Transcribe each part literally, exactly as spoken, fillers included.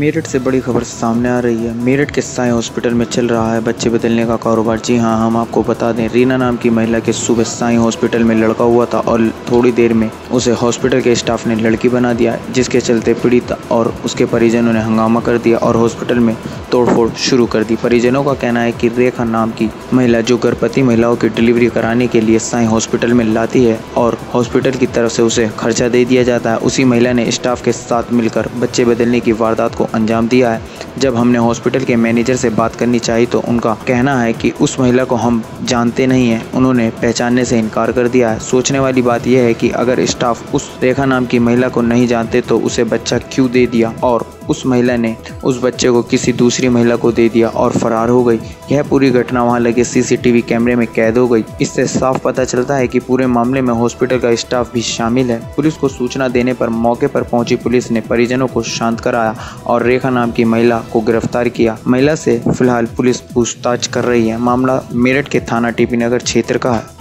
मेरठ से बड़ी खबर सामने आ रही है। मेरठ के साई हॉस्पिटल में चल रहा है बच्चे बदलने का कारोबार। जी हां, हम आपको बता दें, रीना नाम की महिला के सुबह साई हॉस्पिटल में लड़का हुआ था और थोड़ी देर में उसे हॉस्पिटल के स्टाफ ने लड़की बना दिया, जिसके चलते पीड़ित और उसके परिजनों ने हंगामा कर दिया और हॉस्पिटल में तोड़फोड़ शुरू कर दी। परिजनों का कहना है कि रेखा नाम की महिला जो गर्भवती महिलाओं की डिलीवरी कराने के लिए साई हॉस्पिटल में लाती है और हॉस्पिटल की तरफ से उसे खर्चा दे दिया जाता है, उसी महिला ने स्टाफ के साथ मिलकर बच्चे बदलने की वारदात को अंजाम दिया है। जब हमने हॉस्पिटल के मैनेजर से बात करनी चाहिए तो उनका कहना है कि उस महिला को हम जानते नहीं हैं, उन्होंने पहचानने से इनकार कर दिया है। सोचने वाली बात यह है कि अगर स्टाफ उस रेखा नाम की महिला को नहीं जानते तो उसे बच्चा क्यों दे दिया और उस महिला ने उस बच्चे को किसी दूसरी महिला को दे दिया और फरार हो गई। यह पूरी घटना वहां लगे सीसीटीवी कैमरे में कैद हो गई। इससे साफ पता चलता है कि पूरे मामले में हॉस्पिटल का स्टाफ भी शामिल है। पुलिस को सूचना देने पर मौके पर पहुंची पुलिस ने परिजनों को शांत कराया और रेखा नाम की महिला को गिरफ्तार किया। महिला से फिलहाल पुलिस पूछताछ कर रही है। मामला मेरठ के थाना टीपी नगर क्षेत्र का है।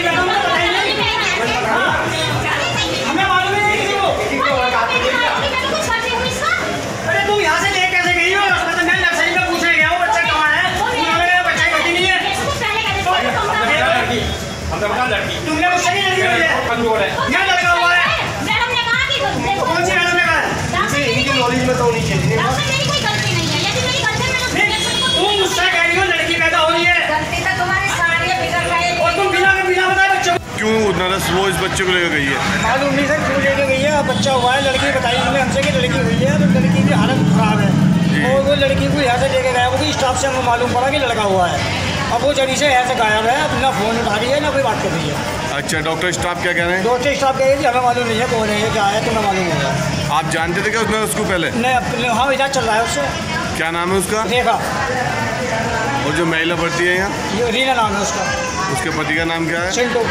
तुमने मुझसे नहीं लड़की हुई है, कमजोर है, यहाँ लड़का हुआ है। मैडम ने कहा कि कौन सी मैडम ने कहा? इसे इनकी नॉलेज में तो होनी चाहिए। डॉक्टर मेरी कोई गलती नहीं है, यदि मेरी गलती है मैं तुम मुझसे कह रही हो लड़की पैदा हो रही है। गलती तो तुम्हारी सारी है, बिगड़ गई। और तुम बिना के बिना बताए बच्चे क्यों नर्स वो इस बच्चे को लेकर गई है? मालूम नहीं सर क्यों लेकर गई है। बच्चा हुआ है, लड़की बताई उन्होंने हमसे कि लड़की हुई है, तो लड़की की हालत खराब है और वो लड़की को यहाँ से लेके गया। वो स्टाफ से हमें मालूम पड़ा कि लड़का हुआ है। अब वो जड़ी से ऐसे गायब है, ना फोन उठा रही है ना कोई बात कर रही है। अच्छा, डॉक्टर स्टाफ क्या कह रहे हैं? डॉक्टर स्टाफ कह रही है कि हमें मालूम नहीं है कौन है, क्या है, तुम्हें मालूम होगा। आप जानते थे क्या उसने उसको पहले? नहीं, हाँ इलाज चल रहा है उससे। क्या नाम है उसका? रेखा। और जो महिला बढ़ती है यहाँ? ये रीना नाम है उसका। उसके पति का नाम क्या है? चिंटू।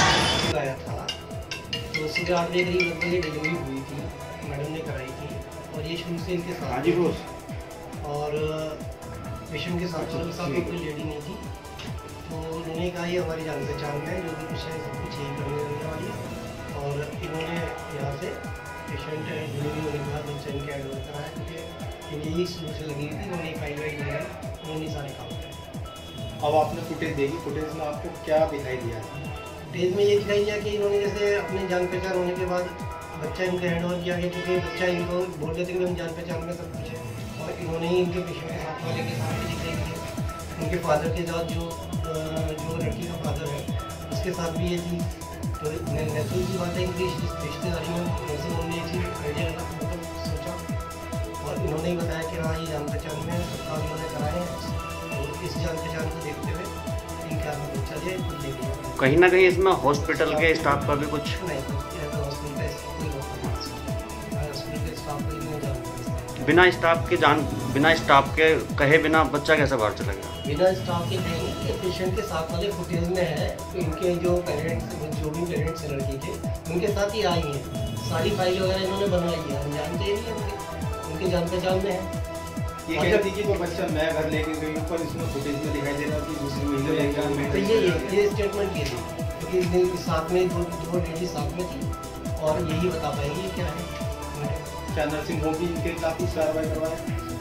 तो सुबह आठ बजे करीब लगभग डिलीवरी हुई थी, मैडम ने कराई थी और ये शुरू से इनके साथ और पेशेंट के साथ चल साथ में कोई लेडी नहीं थी। तो उन्होंने कहा ये हमारी जान पहचान में जो भी कुछ है सब कुछ यही करने देने वाली है और इन्होंने यहाँ से पेशेंट डिलीवरी होने के बाद बच्चा इनके एडमिट कराया क्योंकि इन्हें यही शुरू से लगी थी। उन्होंने फाइल वाइल लिया, उन्होंने सारे काम करे। अब आपने फुटेज देखी, फुटेज में आपको क्या दिखाई दिया? फुटेज में ये दिखाई दिया कि इन्होंने जैसे अपने जान पहचान होने के बाद बच्चा इनको हैंड ओवर किया गया क्योंकि बच्चा इनको बोल रहे थे कि हम जान पहचान में सब कुछ है और इन्होंने ही इनके पेशेंट के साथ वाले के साथ भी दिखाई दी। उनके फादर के साथ जो जो लड़की का फादर है उसके साथ भी ये थी। तो नेचुरल की बात है कि रिश्तेदारी में वैसे उन्होंने ये चीज़ आइडिया मतलब सोचा और इन्होंने ही बताया कि हाँ ये जान पहचान में सब काम इन्होंने कराए हैं और इस जान पहचान को देखते हुए इनके हाथ में बच्चा दे कुछ दे दिया। कहीं ना कहीं इसमें हॉस्पिटल के स्टाफ का भी कुछ नहीं, हॉस्पिटल का हॉस्पिटल के स्टाफ को इन्होंने जान बिना स्टाफ के जान बिना स्टाफ के कहे बिना बच्चा कैसे बाहर चला गया? बिना स्टाफ के कहेंगे पेशेंट के साथ वाले फुटेज में है। इनके जो पेरेंट्स जो भी पेरेंट्स हैं लड़की के उनके साथ ही आई हैं, सारी फाइल वगैरह इन्होंने बनवाई है। हम जानते ही नहीं उनके उनके जान पहचान में है। ये कहती कि वो बच्चा मैं घर लेके गई हूँ पर इसमें फुटेज में दिखाई दे रहा है कि दूसरी महिला लेकर तो ये ये स्टेटमेंट ये थी क्योंकि साथ में दो दो लेडी साथ में थी और यही बता पाएंगी क्या है। क्या नर्सिंग होम भी इनके खिलाफ कुछ कार्रवाई करवाए?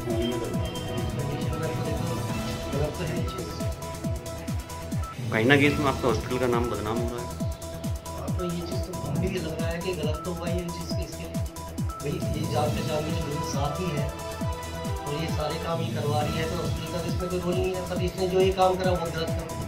कहीं ना कहीं इसमें आपका हॉस्पिटल का नाम बदनाम हो रहा है। आपको ये चीज़ तो हम भी लग रहा है कि गलत तो हुआ ये चीज़ की इसके लिए भाई ये जान पहचान में जो साथ ही है और ये सारे काम ही करवा रही है तो हॉस्पिटल का इसमें कोई रोल नहीं है। सब इसने जो ये काम करा वो गलत कर